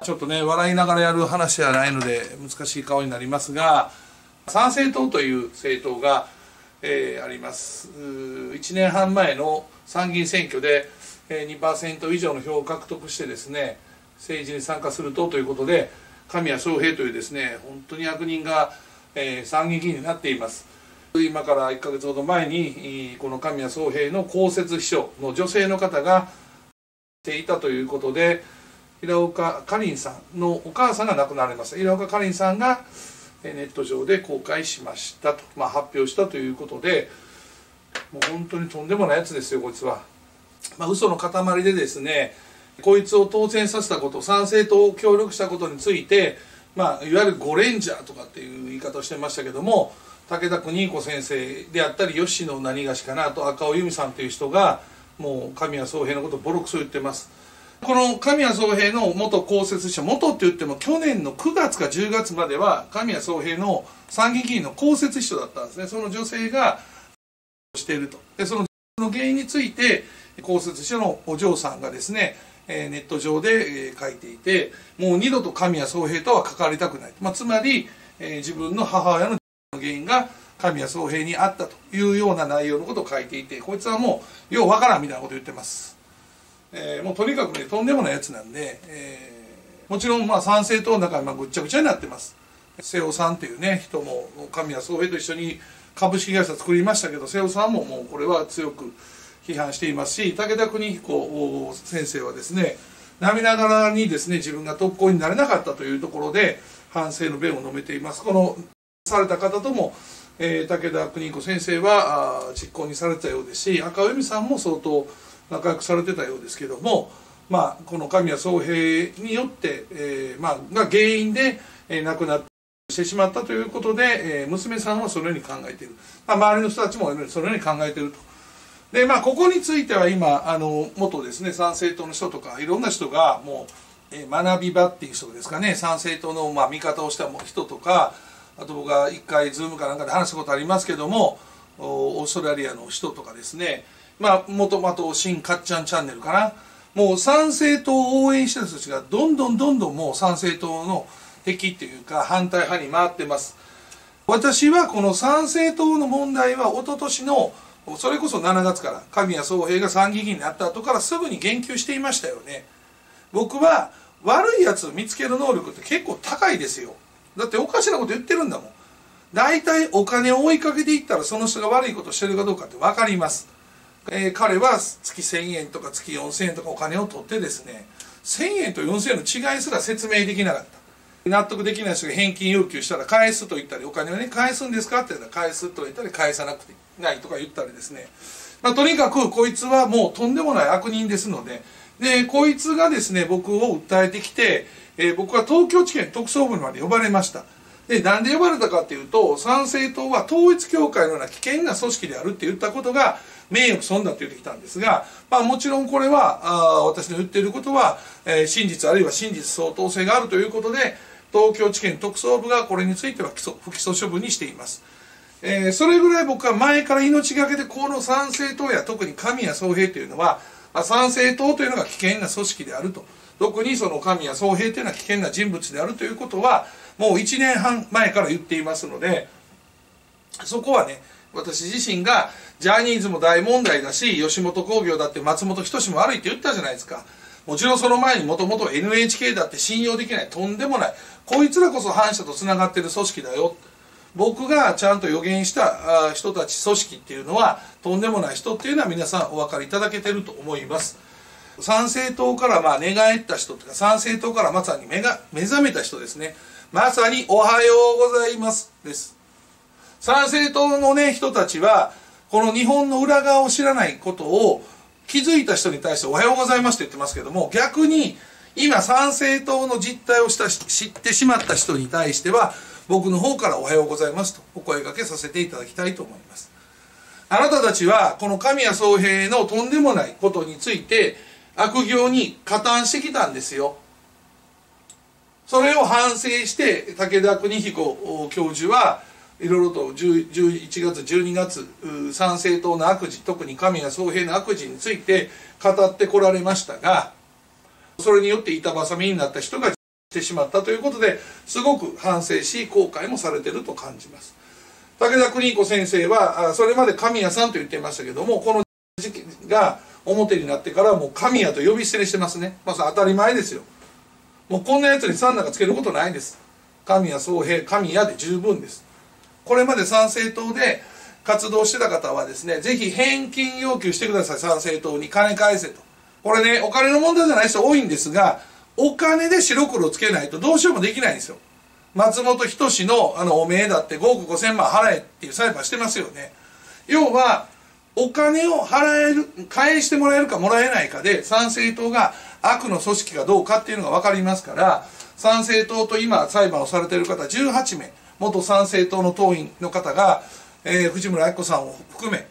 ちょっとね、笑いながらやる話ではないので難しい顔になりますが、参政党という政党が、あります。1年半前の参議院選挙で 2% 以上の票を獲得してですね、政治に参加する党ということで、神谷宗平というですね、本当に悪人が、参議院議員になっています。今から1ヶ月ほど前にこの神谷宗平の公設秘書の女性の方がしていたということで、平岡かりんさんのお母さんが亡くなられました。平岡かりんさんがネット上で公開しましたと、発表したということで、もう本当にとんでもないやつですよ、こいつは。嘘の塊でですね、こいつを当選させたこと、参政党を協力したことについて、いわゆるゴレンジャーとかっていう言い方をしてましたけども、武田邦彦先生であったり、吉野何がしかなと赤尾由美さんという人が、もう神谷宗平のことをボロクソ言ってます。この神谷宗平の元公設秘書、元って言っても去年の9月か10月までは神谷宗平の参議院議員の公設秘書だったんですね。その女性がしていると。で、その原因について公設秘書のお嬢さんがですね、ネット上で書いていて、もう二度と神谷宗平とは関わりたくない。つまり自分の母親の原因が神谷宗平にあったというような内容のことを書いていて、こいつはもうようわからんみたいなことを言ってます。もうとにかくね、とんでもないやつなんで、もちろん参政党の中にぐっちゃぐちゃになってます。瀬尾さんっていうね人も神谷宗平と一緒に株式会社作りましたけど、瀬尾さんももうこれは強く批判していますし、武田邦彦先生はですね、涙ながらにですね、自分が特攻になれなかったというところで反省の弁を述べています。このされた方とも、武田邦彦先生は実行にされてたようですし、赤尾由美さんも相当仲良くされてたようですけども、この神谷宗平によって、が原因で、亡くなってしまったということで、娘さんはそのように考えている、周りの人たちもそのように考えていると。でここについては今元ですね参政党の人とかいろんな人がもう、学び場っていう人ですかね、参政党の味方をした人とか、あと僕が一回ズームかなんかで話したことありますけども、オーストラリアの人とかですね、もともと新かっちゃんチャンネルかな、もう参政党を応援してる人たちがどんどんもう参政党の敵っていうか反対派に回ってます。私はこの参政党の問題は一昨年のそれこそ7月から神谷宗平が参議院議員になった後からすぐに言及していましたよね。僕は悪いやつを見つける能力って結構高いですよ。だっておかしなこと言ってるんだもん。大体お金を追いかけていったらその人が悪いことをしてるかどうかって分かります。彼は月1000円とか月4000円とかお金を取ってですね、1000円と4000円の違いすら説明できなかった。納得できない人が返金要求したら返すと言ったり、お金をね返すんですかって言ったら返すと言ったり返さなくてないとか言ったりですね、とにかくこいつはもうとんでもない悪人ですので、こいつがですね僕を訴えてきて、僕は東京地検特捜部まで呼ばれました。でなんで呼ばれたかっていうと、参政党は統一教会のような危険な組織であるって言ったことが名誉毀損だって言ってきたんですが、もちろんこれは私の言っていることは、真実あるいは真実相当性があるということで、東京地検特捜部がこれについては不起訴処分にしています。それぐらい僕は前から命がけでこの参政党や特に神谷宗平というのは、参政党というのが危険な組織であると、特にその神谷宗平というのは危険な人物であるということはもう1年半前から言っていますので、そこはね私自身がジャニーズも大問題だし、吉本興業だって松本人志も悪いって言ったじゃないですか。もちろんその前にもともと NHK だって信用できない、とんでもない、こいつらこそ反社とつながってる組織だよ。僕がちゃんと予言した人たち組織っていうのはとんでもない人っていうのは皆さんお分かりいただけてると思います。参政党から寝返った人とか、参政党からまさに目覚めた人ですね。まさにおはようございますです。参政党のね人たちはこの日本の裏側を知らないことを気づいた人に対しておはようございますと言ってますけども、逆に今参政党の実態を知ってしまった人に対しては僕の方からおはようございますとお声掛けさせていただきたいと思います。あなたたちはこの神谷宗平のとんでもないことについて悪行に加担してきたんですよ。それを反省して武田邦彦教授はいろいろと11月12月参政党の悪事、特に神谷宗平の悪事について語ってこられましたが、それによって板挟みになった人がしてしまったということですごく反省し後悔もされていると感じます。武田邦彦先生はそれまで神谷さんと言っていましたけども、この時期が表になってからもう神谷と呼び捨てにしてますね。まあ当たり前ですよ。もうこんなやつにさんなんかつけることないです。神谷宗平、神谷で十分です。これまで参政党で活動してた方はですね、ぜひ返金要求してください。参政党に金返せと。これね、お金の問題じゃない人多いんですが、お金で白黒つけないとどうしようもできないんですよ。松本人志のお名だって5億5千万払えっていう裁判してますよね。要はお金を返してもらえるかもらえないかで参政党が悪の組織かどうかっていうのが分かりますから、参政党と今裁判をされている方18名元参政党の党員の方が、藤村明子さんを含め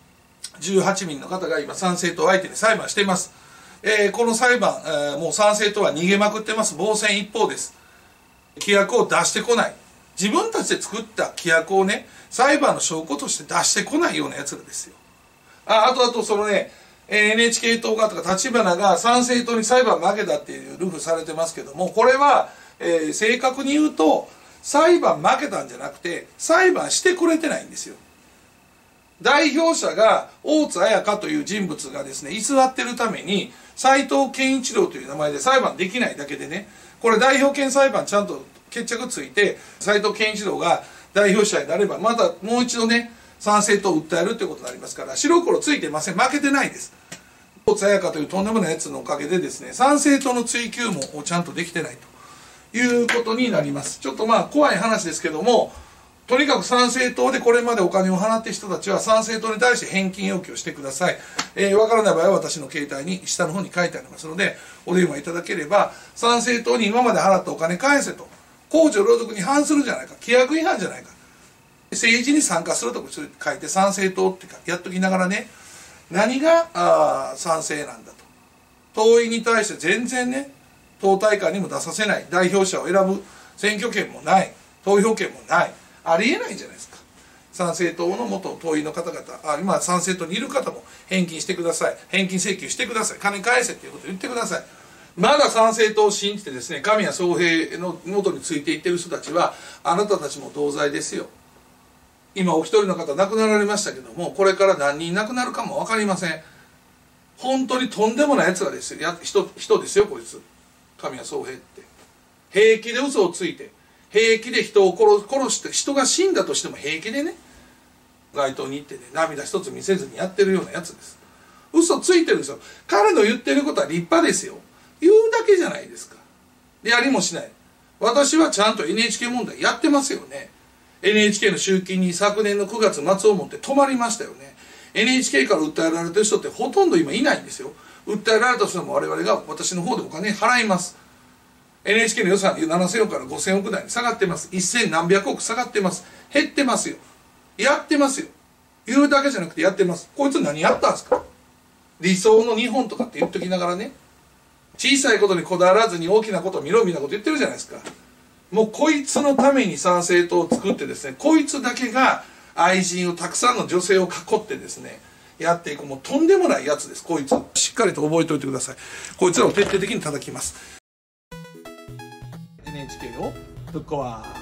18人の方が今参政党相手に裁判しています。この裁判、もう参政党は逃げまくってます。防戦一方です。規約を出してこない。自分たちで作った規約をね、裁判の証拠として出してこないようなやつらですよ。あとそのね、NHK 党がとか立花が参政党に裁判負けたっていうルフされてますけども、これは、正確に言うと裁判負けたんじゃなくて裁判してくれてないんですよ。代表者が大津綾香という人物がですね偽ってるために斉藤健一郎という名前で裁判できないだけでね、これ代表権裁判ちゃんと決着ついて斉藤健一郎が代表者になればまたもう一度ね参政党を訴えるということになりますから、白黒ついてません。負けてないです。大津綾香というとんでもないやつのおかげでですね参政党の追及もちゃんとできてないということになります。ちょっとまあ怖い話ですけども、とにかく参政党でこれまでお金を払っている人たちは参政党に対して返金要求をしてください。わからない場合は私の携帯に下の方に書いてありますのでお電話いただければ、参政党に今まで払ったお金返せと、公序良俗に反するじゃないか、規約違反じゃないか、政治に参加するとか書いて参政党ってやっときながらね、何が賛成なんだと、党員に対して全然ね党大会にも出させない、代表者を選ぶ選挙権もない、投票権もない、ありえないじゃないですか。参政党の元党員の方々、今参政党にいる方も返金してください、返金請求してください、金返せっていうことを言ってください。まだ参政党を信じてですね神谷宗平の元についていってる人たちはあなたたちも同罪ですよ。今お一人の方亡くなられましたけども、これから何人亡くなるかも分かりません。本当にとんでもないやつらですよ。人ですよこいつ、神谷宗平って。平気で嘘をついて平気で人を殺して、人が死んだとしても平気でね街頭に行ってね涙一つ見せずにやってるようなやつです。嘘ついてるんですよ。彼の言ってることは立派ですよ。言うだけじゃないですか。でやりもしない。私はちゃんと NHK 問題やってますよね。 NHK の集金に昨年の9月末をもって止まりましたよね。 NHK から訴えられてる人ってほとんど今いないんですよ。訴えられた人も我々が私の方でお金払います。 NHK の予算7000億から5000億台に下がってます。1000何百億下がってます。減ってますよ。やってますよ。言うだけじゃなくてやってます。こいつ何やったんですか。理想の日本とかって言っときながらね、小さいことにこだわらずに大きなことを見ろみたいなこと言ってるじゃないですか。もうこいつのために参政党を作ってですね、こいつだけが愛人をたくさんの女性を囲ってですねやっていく、もうとんでもないやつです。こいつしっかりと覚えておいてください。こいつらを徹底的に叩きます。 NHK をぶっ壊